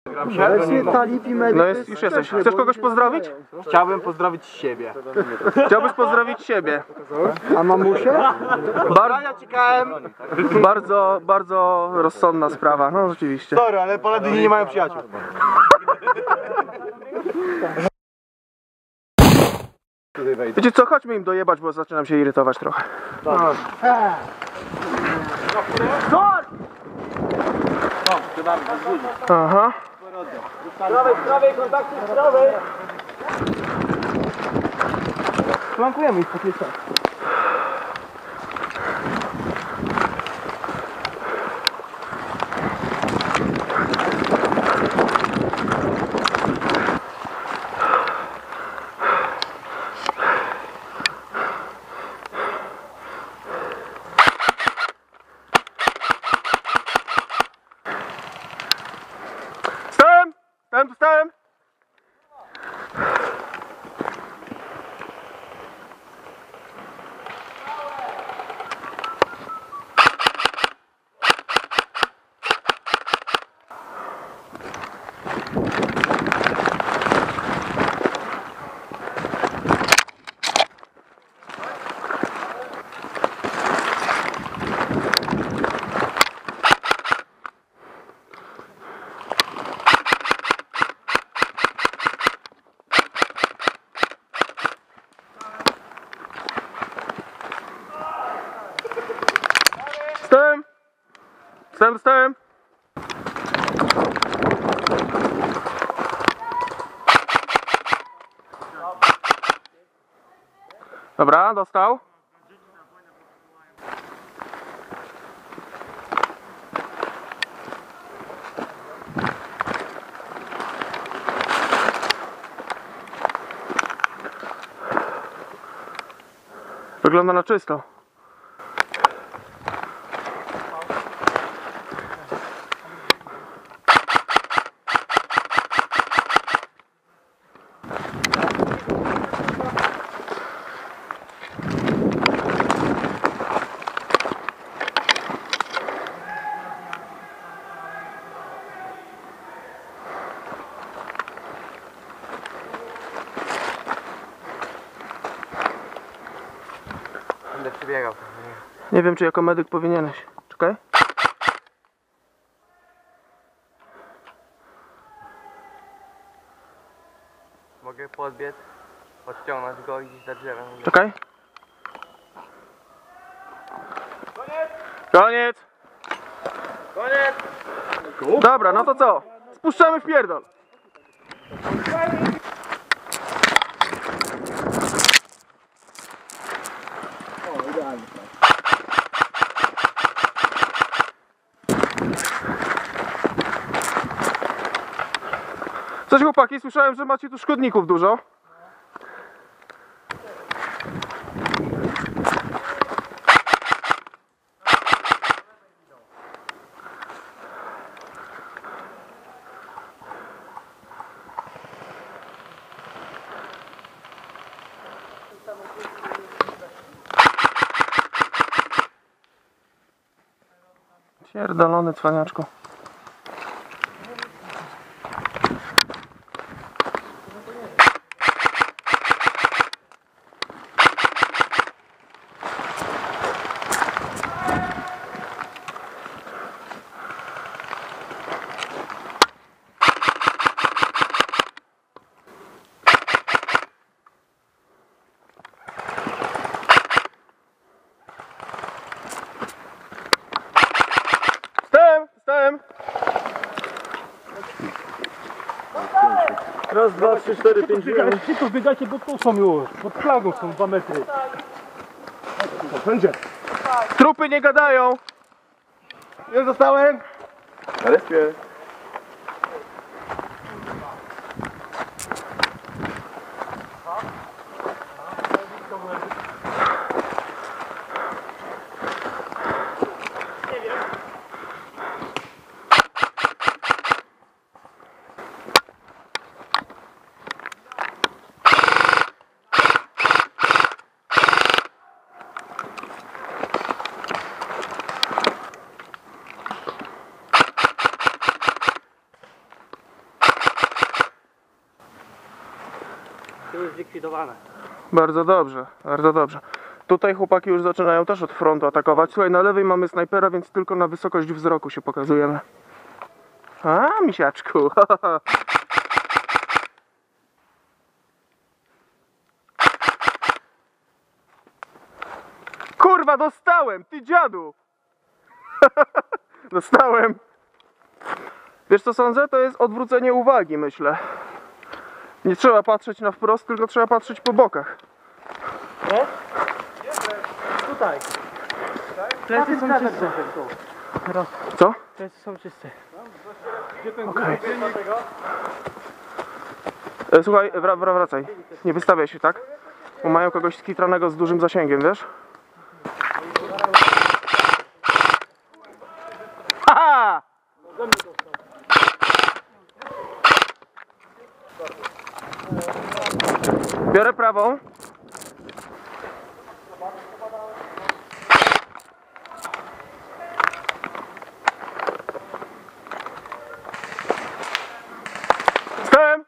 No jest, już jesteś. Chcesz kogoś pozdrowić? Chciałbym pozdrowić siebie. Chciałbyś pozdrowić siebie. A mamusię? Bardzo rozsądna sprawa, no rzeczywiście. Sorry, ale Paladyni nie mają przyjaciół. Wiecie co, chodźmy im dojebać, bo zaczynam się irytować trochę. Aha. Z prawej, kontakty z prawej. Flankujemy ich po tej stronie. Stałem! Stałem. Dobra, dostał. Wygląda na czysto. Będę przebiegał. Nie wiem, czy jako medyk powinieneś. Czekaj. Mogę podbiec, odciągnąć go i gdzieś za drzewem. Czekaj. Koniec! Dobra, no to co? Spuszczamy w pierdol. Cześć chłopaki, słyszałem, że macie tu szkodników dużo. Pierdolony cwaniaczku. Stałem! Raz, dwa, trzy, cztery, pięć, Szybko biegajcie, bo tu są już. Pod flagą są 2 metry. Będzie. Trupy nie gadają! Nie zostałem. Na respie. Już zlikwidowane. Bardzo dobrze, bardzo dobrze. Tutaj chłopaki już zaczynają też od frontu atakować. Słuchaj, na lewej mamy snajpera, więc tylko na wysokość wzroku się pokazujemy. A, misiaczku. Kurwa, dostałem! Ty dziadu! Dostałem. Wiesz co sądzę? To jest odwrócenie uwagi, myślę. Nie trzeba patrzeć na wprost, tylko trzeba patrzeć po bokach. Tutaj. Plecy są czyste. Co? Plecy są czyste. Okej. Słuchaj, wracaj. Nie wystawiaj się, tak? Bo mają kogoś skitranego z dużym zasięgiem, wiesz? Haha! Biorę prawą. Stałem!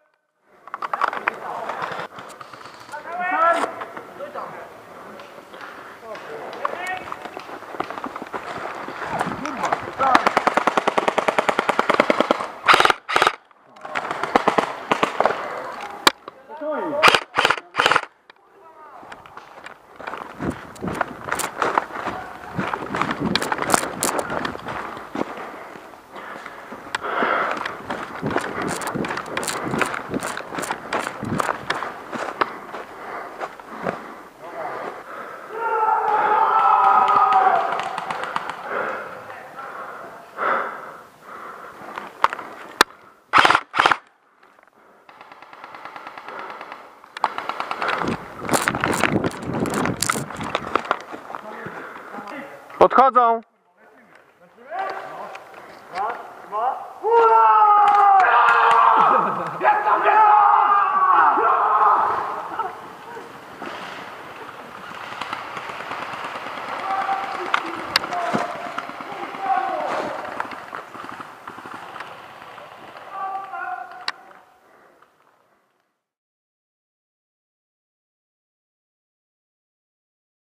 Podchodzą! Raz, dwa,